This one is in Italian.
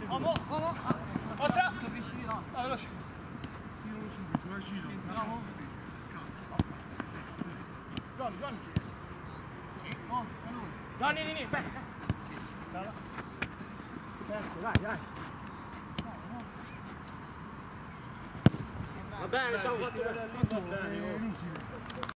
Ostra! Veloce. Tiro subito, giro. Johnny. Johnny, vieni, dai. Va bene, siamo fatto. È inutile.